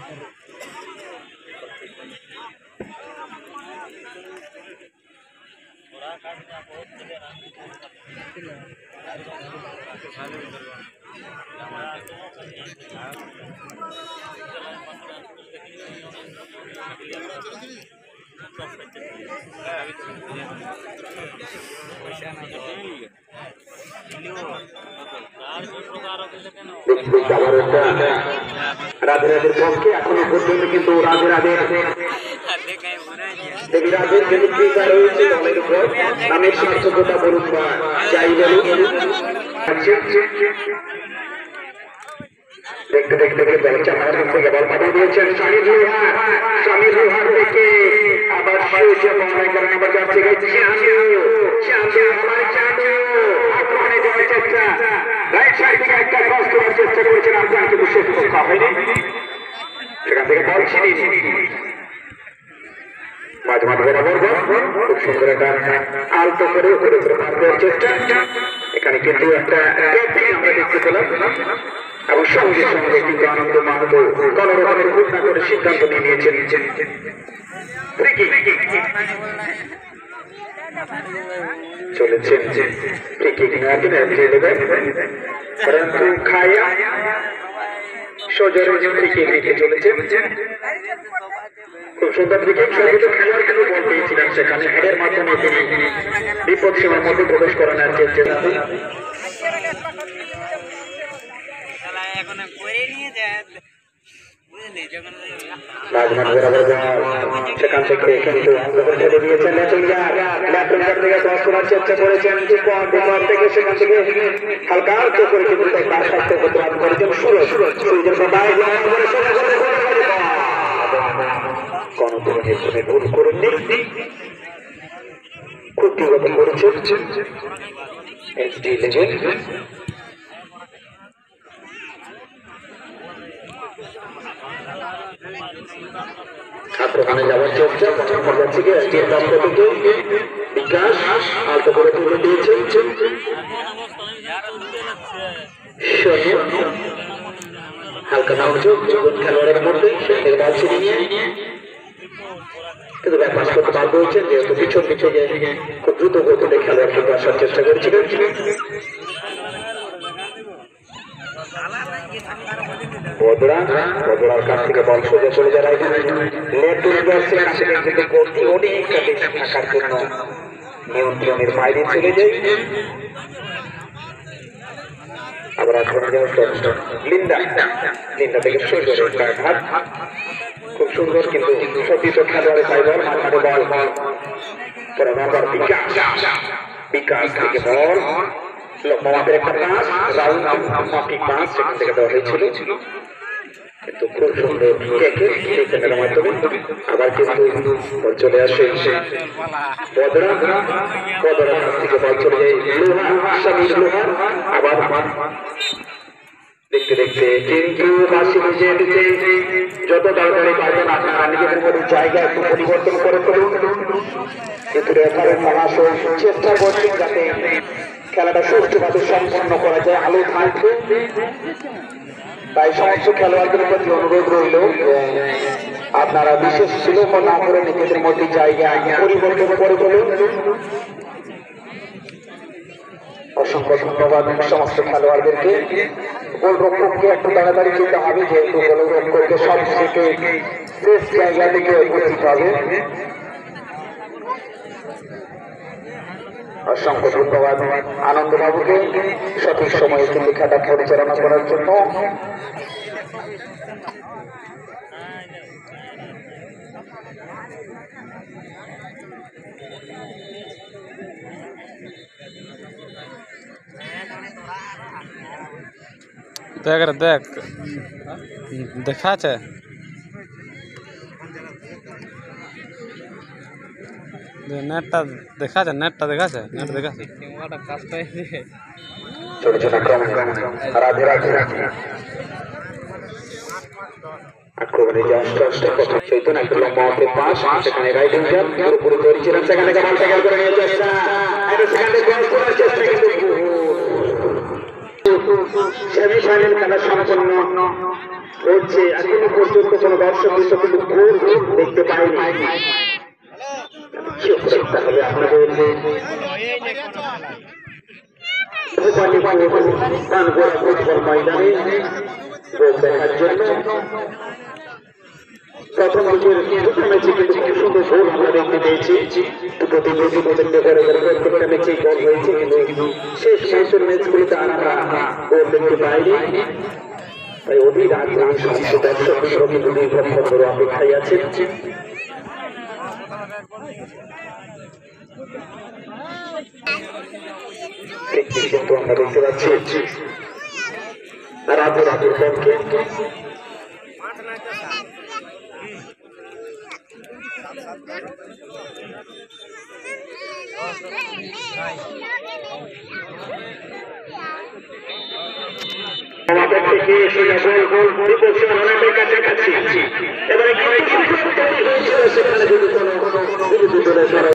রাজের পক্ষে এখনো পর্যন্ত কিন্তু রাজের দেবীরাজের কিন্তু কৃপা রয়েছে দলের উপর। নামের সার্থকতা বলুন বা যাই বলুন, দেখতে দেখতে দেখতে আমার কাছ থেকে বল পাঠিয়ে দিয়েছেন স্বামীর লোহার থেকে আবার নাম্বার যাচ্ছে আক্রমণে যাওয়ার চেষ্টা, রাইট সাইড থেকে একটা ক্রস করার চেষ্টা করেছেন আপনার, কিন্তু শেষ রক্ষা হয়নি। সেখান থেকে বল মাঝে মাঝে বরাবর খুব সুন্দর একটা আলতো করে উপরে উপরে পার দেওয়ার চেষ্টা। এখানে কিন্তু একটা আমরা দেখতে পেলাম এবং সঙ্গে সঙ্গে কিন্তু আনন্দ মাহতো কোন রকমের ভুল না করে সিদ্ধান্ত নিয়ে নিয়েছেন। চলেছেন পরন্তু খায়া সজরে ক্রিকেট রেখে চলেছেন। খুব সুন্দর ক্রিকেট সঙ্গীত খেলোয়াড় কিন্তু বল পেয়েছিলেন, সেখানে হেডের মাধ্যমে তিনি বিপদ সীমার মধ্যে প্রবেশ করানোর চেষ্টা। সেখান থেকে কিন্তু ছেড়ে দিয়েছেন চেষ্টা করেছেন থেকে, সেখান থেকে হালকা করে কিন্তু তার স্বাস্থ্য প্রতিবাদ করেছেন কোনো ধরনের ভুল করেননি, খুব বিগত করেছেন এসডি লেজেন্ড। আক্রমণে যাওয়ার চেষ্টা থেকে এসডির পক্ষ থেকে বিকাশ আলতো করে তুলে দিয়েছেন হালকা নামযোগ খেলোয়াড়ের মধ্যে বল ছিনিয়ে নিয়ে কিন্তু ব্যাপার করতে বাধ্য হয়েছেন, যেহেতু পিছন পিছনে খুব দ্রুত গতিতে খেলোয়াড় কিন্তু আসার চেষ্টা করেছিলেন। বদরার কাছ থেকে বল সোজা চলে যায় থাকার জন্য নিয়ন্ত্রণের বাইরে চলে যায়। আবার লিন্ডা থেকে খুব সুন্দর কিন্তু সতীত খেলোয়াড়ের ফাইবার মাঝে বল বিকাশ থেকে বল লম্বামাপের একটা পাস, রাউন্ড মাফিক পাস সেখান থেকে দেওয়া হয়েছিল, কিন্তু খুব সুন্দর ক্যামেরার মাধ্যমে আবার কিন্তু বল চলে আসে বদরার কাছ থেকে বল চলে যায় লোহা। আবার দেখতে দেখতে কিন্তু যত তাড়াতাড়ি পারবেন আপনারা নিজেদের মধ্যে জায়গা একটু পরিবর্তন করে ফেলুন, কিন্তু রেফারের চেষ্টা করছেন যাতে খেলাটা সুষ্ঠুভাবে সম্পন্ন করা যায় আলো থাকবে। তাই সমস্ত খেলোয়াড়দের প্রতি অনুরোধ রইল আপনারা বিশেষ সুযোগ না করে নিজেদের মধ্যে জায়গা পরিবর্তন করে ফেলুন। অসংখ্য ধন্যবাদ সমস্ত খেলোয়াড়দেরকে। গোলরক্ষককে একটু তাড়াতাড়ি যেতে হবে, যেহেতু গোলরক্ষককে সব থেকে শেষ জায়গা থেকে উপস্থিত হবে। অসংখ্য ধন্যবাদ আনন্দবাবুকে সঠিক সময়ে কিন্তু খেলা পরিচালনা করার জন্য। দেখ দেখা আছে নেটটা দেখা আছে, নেটটা দেখা আছে, নেট দেখা আছে। আক্রমণে চৈতন্য একটা লম্বা পাস, সেখানে রাইট উইঙ্গার পুরোপুরি তৈরি ছিলেন, সেখানে করে নিয়ে চেষ্টা, সেমিফাইনাল খেলা সম্পন্ন হচ্ছে এখনো পর্যন্ত কোনো দর্শক কিন্তু গোল দেখতে পাইনি। চোখ রাখতে হবে আপনাদের পানগোড়া ফুটবল ময়দানে গোল দেখার জন্য। প্রথম দিকের দুটো ম্যাচে কিন্তু খুব সুন্দর গোল আমরা দেখতে পেয়েছি। দুটো টিম প্রতিদ্বন্দ্বিতা করে প্রত্যেকটা ম্যাচেই গোল হয়েছে, কিন্তু শেষ ম্যাচের ম্যাচগুলিতে আমরা গোল দেখতে পাইনি। তাই অধীর আগ্রহী সমস্ত দর্শক কিন্তু দীর্ঘক্ষণ ধরে অপেক্ষায় আছেন। কিন্তু আমরা দেখতে পাচ্ছি রাতের পক্ষে আমাদের থেকে অনেকের কাছাকাছি। এবারে সেখানে যদি কোনো